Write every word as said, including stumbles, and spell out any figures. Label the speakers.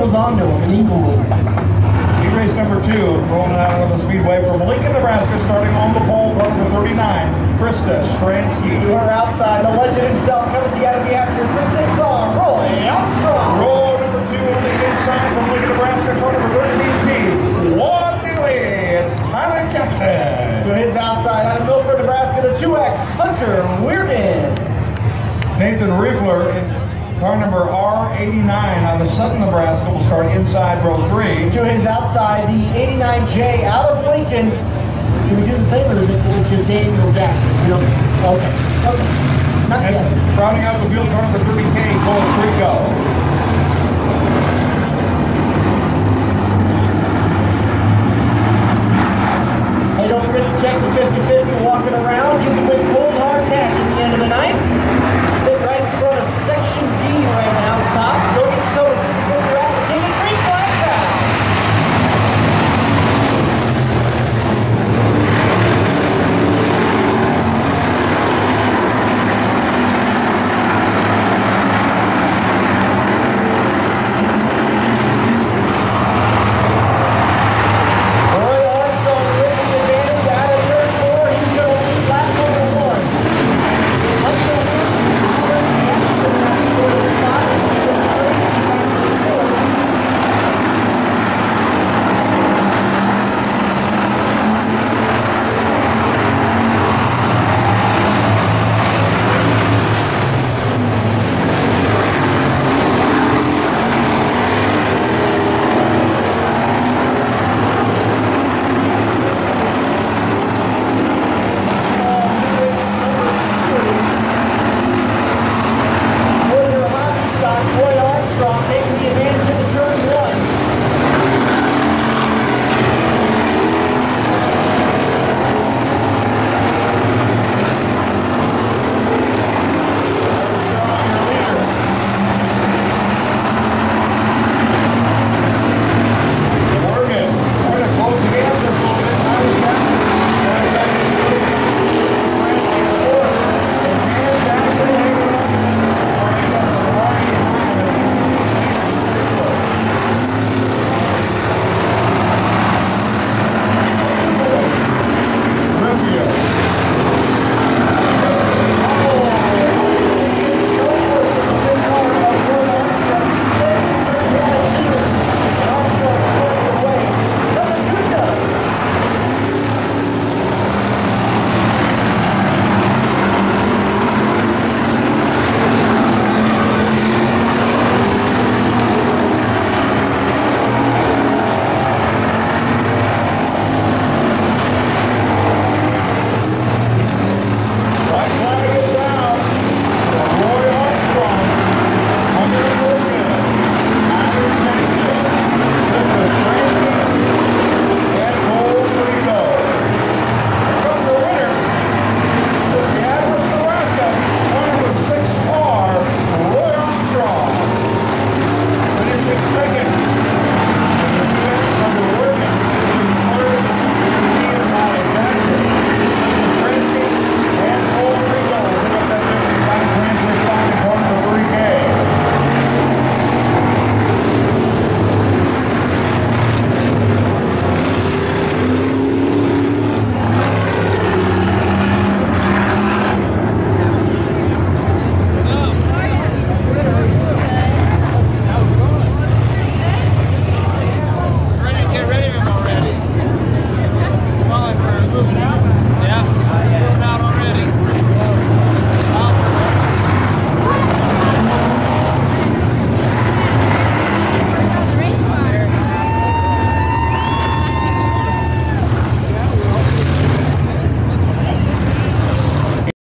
Speaker 1: circles onto him in Inglewood.
Speaker 2: E-race number two, rolling out of the speedway from Lincoln, Nebraska, starting on the pole for number thirty-nine, Krista Stransky.
Speaker 1: To her outside, the legend himself coming together the actress, the six-song, Roy Armstrong.
Speaker 2: Row number two on the inside from Lincoln, Nebraska, car number thirteen T. One Neely, it's Tyler Jackson.
Speaker 1: To his outside, out of Milford, Nebraska, the two X, Hunter Weirden.
Speaker 2: Nathan Riefler in car number R eighty-nine out of Sutton, Nebraska, will start inside row three.
Speaker 1: To his outside, the eighty-nine J out of Lincoln. Can we do the same, or is it just Daniel Jackson? We don't. Okay. Okay. Not
Speaker 2: And
Speaker 1: yet.
Speaker 2: rounding out the field, car number thirty K, Cole Trico.